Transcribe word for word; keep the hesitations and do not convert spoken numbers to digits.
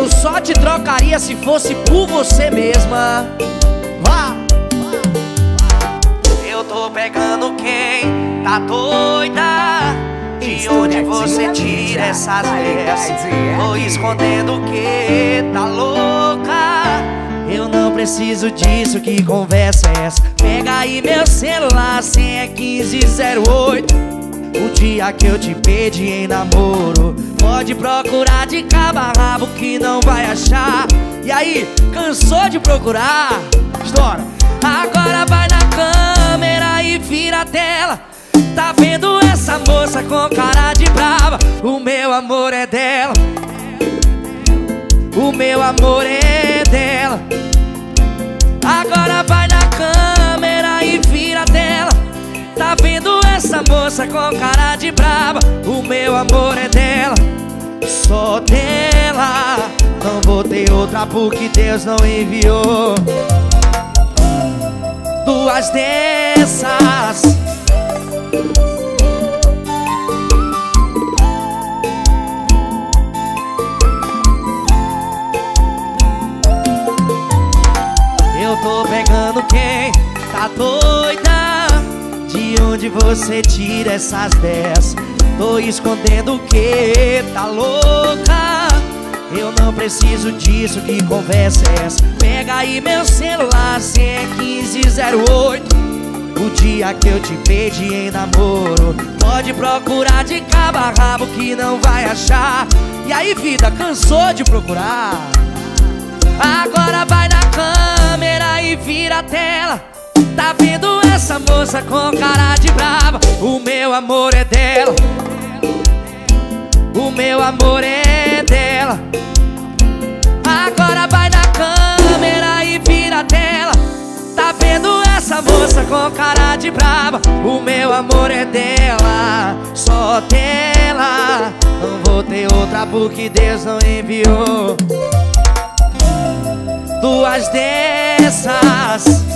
só te trocaria se fosse por você mesma. Vá. Eu tô pegando quem tá doida. De onde você tira essas ideias? Tô escondendo o que tá louca. Eu não preciso disso, que conversa é essa? Pega aí meu celular, senha quinze zero oito. O dia que eu te pedi em namoro. Pode procurar de cabo a rabo que não vai achar. E aí, cansou de procurar? Estoura. Agora vai na câmera e vira a tela. Tá vendo essa moça com cara de brava? O meu amor é dela. O meu amor é dela. Agora vai na câmera e vira a tela. Tá vendo essa moça com cara de brava? O meu amor é dela, só dela. Não vou ter outra porque Deus não enviou duas dessas. Eu tô pegando quem tá doida. De onde você tira essas dez? Tô escondendo o que tá louca. Eu não preciso disso, que conversa é essa? Pega aí meu celular, senha quinze zero oito. O dia que eu te pedi em namoro. Pode procurar de cabo a rabo que não vai achar. E aí, vida, cansou de procurar? Agora vai na câmera e vira a tela. Tá vendo essa moça com cara de brava? O meu amor é dela. O meu amor é dela. Agora vai na câmera e vira a tela. Tá vendo essa moça com cara de brava? O meu amor é dela, só dela. Não vou ter outra porque Deus não enviou duas dessas.